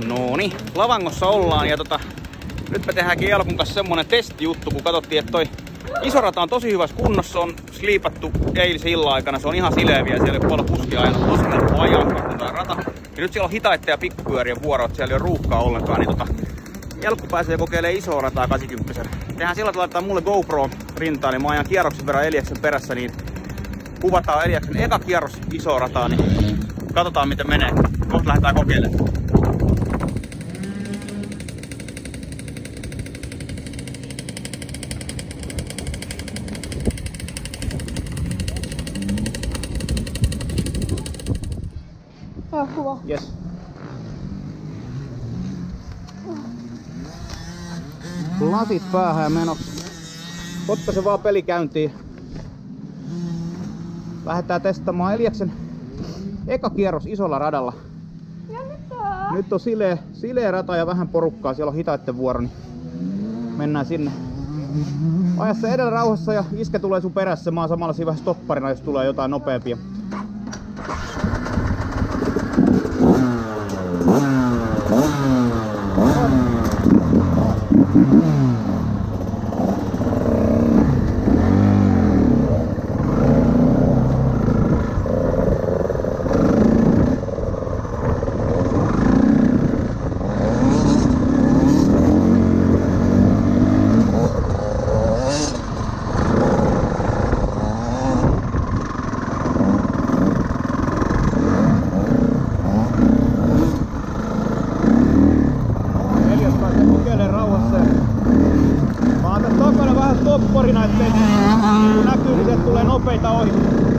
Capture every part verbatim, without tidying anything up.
No niin, Lavangossa ollaan ja tota, nyt me tehdään Kielkun kanssa semmonen testijuttu, kun katsottiin, että toi iso rata on tosi hyvässä kunnossa, on sliipattu eilisen illan aikana, se on ihan sileviä, siellä ei ole paljon puskia aina, tosi helppo ajaa, kun tää rata. Ja nyt siellä on hitaitten ja pikkupyörien vuorot, siellä ei ole ruuhkaa ollenkaan, niin tota, Kielkku pääsee kokeilemaan isoa rataa kahdeksankymmentä. Tehdään sillä, että laitetaan mulle GoPro rintaan, niin mä ajan kierroksen verran Eliaksen perässä, niin kuvataan Eliaksen eka kierros isoa rataa, niin katsotaan miten menee. Kohta lähdetään kokeilemaan. Ah, kuva. Yes. Lasit päähän ja menossa. Otta se vaan peli käyntiin. Lähdetään testaamaan Eliaksen eka kierros isolla radalla. Ja mitä? Nyt on sileä, sileä rata ja vähän porukkaa. Siellä on hitaitten vuoro, niin mennään sinne. Aja se edellä rauhassa ja iskä tulee sun perässä. Mä oon samalla siinä vähän stopparina, jos tulee jotain nopeampia. Topparina, ettei kun näkyy, niin sieltä tulee nopeita ohi.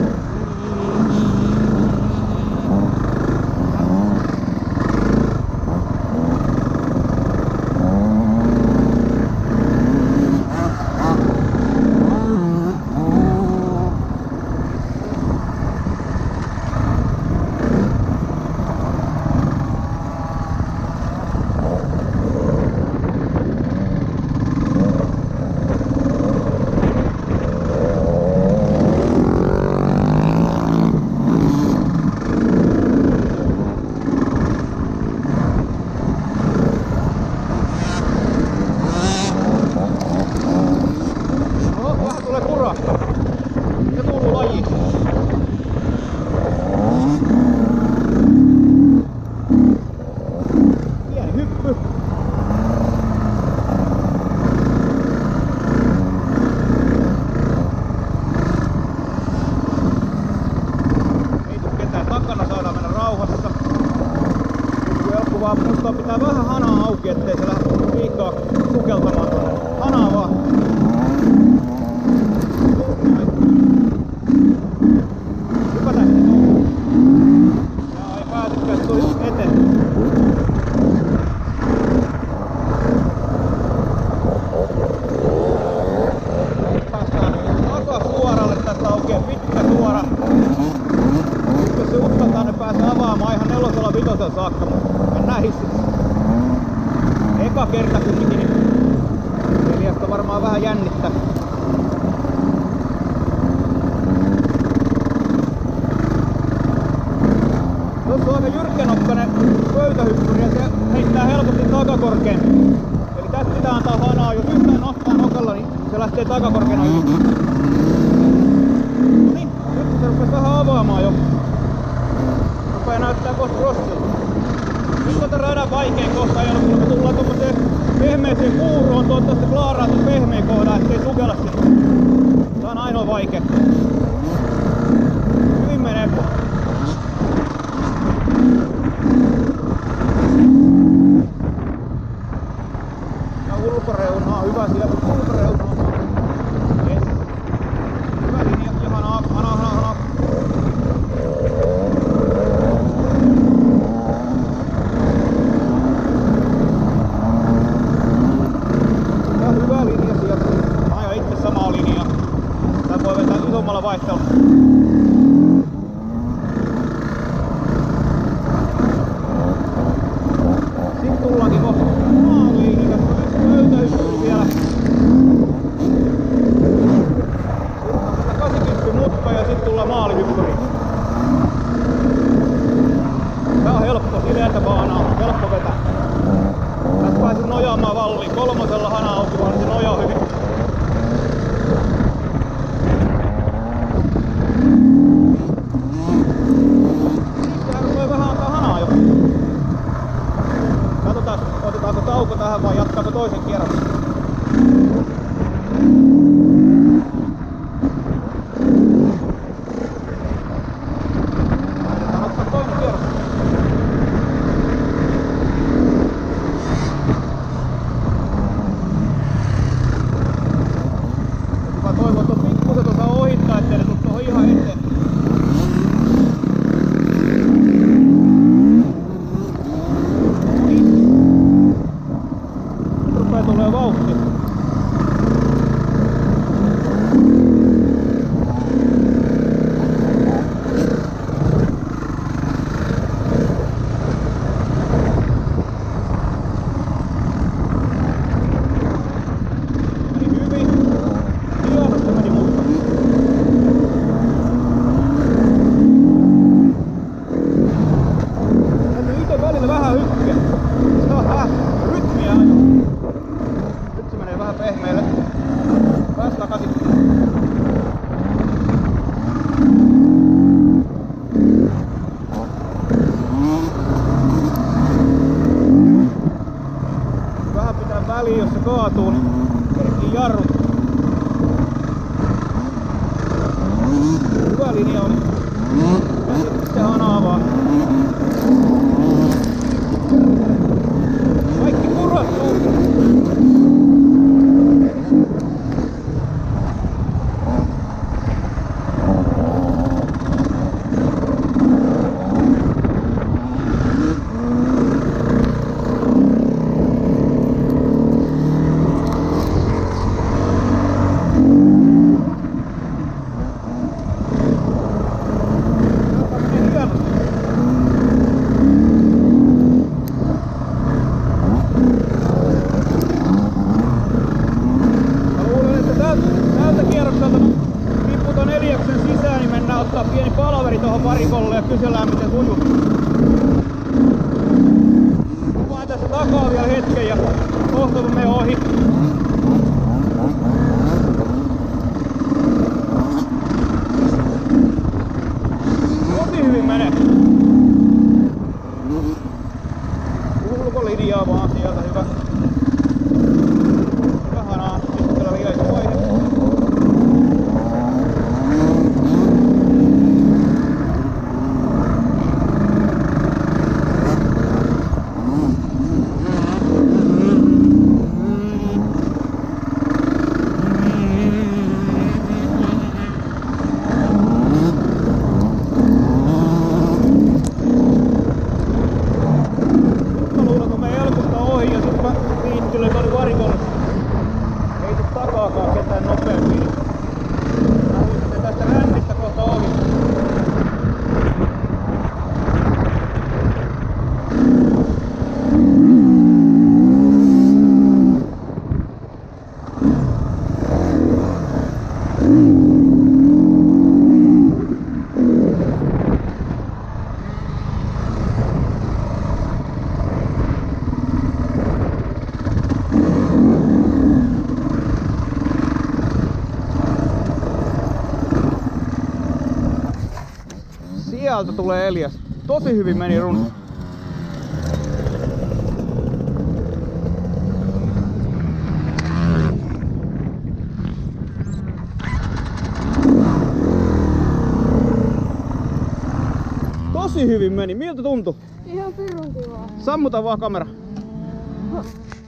Se kuuluu lajiin. Pieni hyppy. Ei tuu ketään takana, saadaan mennä rauhassa. Helppo vaan muistaa pitää vähän hanaa auki, ettei se lähde liikaa sukeltamaan. Hanaa vaan. Jos se uskaltaa, ne pääsee avaamaan ihan nelosella vitosella saakka, mutta mennään hississä. Eka kerta kumminkin, niin Eliasta varmaan vähän jännittää. Tuossa on aika jyrkkänokkainen pöytähyppyri ja se heittää helposti takakorkeen. Eli tästä pitää antaa hanaa, jos yhtään nostaa nokalla, niin se lähtee takakorkeena yli. Se rupesi vähän avaamaan jo. Rupee näyttää kohta crossilta. Nyt on tämän radan vaikein kohta ajalla, kun me tullaan tommoseen pehmeeseen kuuroon. Toivottavasti klaaraa ton pehmeän kohdan, ettei sukella sinne. Tää on ainoa vaikea. Hyvin menee. Ja ulkoreunaa, hyvä siellä. Ulkoreunaa. Yes. Hyvä linja, ja hanaa, hanaa, hanaa, hanaa. Ja hyvä linja sieltä. Mä ajan itse samaa linjaa. Tää voi vetää isommalla vaihteella. Sitten tullaankin kohta maaliin. Tässä on löytäytyy vielä. kahdeksankymmentä mutka ja sitten tullaan maalihyppyriin. Tää on helppo, sileätä baanaa, helppo vetää. nojaamaan valliin. Kolmosella hana auki, vaan se nojaa hyvin. Tää voi vähän antaa hanaa jo. Katsotaan, otetaanko tauko tähän vai jatkaako toisen kierroksen. Tulee vauhti. Meni hyvin. Hienosti meni mutta. Täytyy itse välillä vähän hyppiä. Se on vähän rytmiä aina. Nyt se menee vähän pehmeelle. Pääs takaisin. Vähän pitää väliin, jos se kaatuu, niin kerkii jarrut. Hyvä linja oli. Se hanaa vaan. Kaikki kurrattuu. Ottaa pieni palaveri tuohon varikolle ja kysellään miten sujuu. Kuvaan tässä takaa vielä hetken ja kohta kun menee ohi. Tosi hyvin menee. Ulkolinjaa vaan sieltä hyvä. Vähän aan, sitten kyllä vielä vaihe. Ketään nopeammin. Mä huisin tästä rännistä kohta ohi. Sieltä tulee Elias. Tosi hyvin meni runko. Tosi hyvin meni. Miltä tuntui? Ihan pirun kivaa. Sammuta vaan kamera.